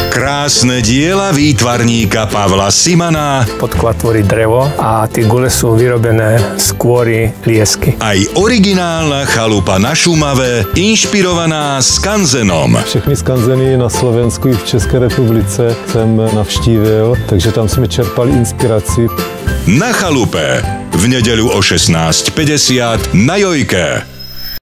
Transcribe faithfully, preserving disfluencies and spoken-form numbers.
Krásne diela výtvarníka Pavla Simana. Podklad tvorí drevo a tie gule sú vyrobené z kôry liesky. Aj originálna chalupa na Šumave, inšpirovaná skanzenom. Všechny skanzeny na Slovensku i v České republice jsem navštívil, takže tam jsme čerpali inspiraci. Na chalupe v nedeľu o šestnáct päťdesiat na Jojke.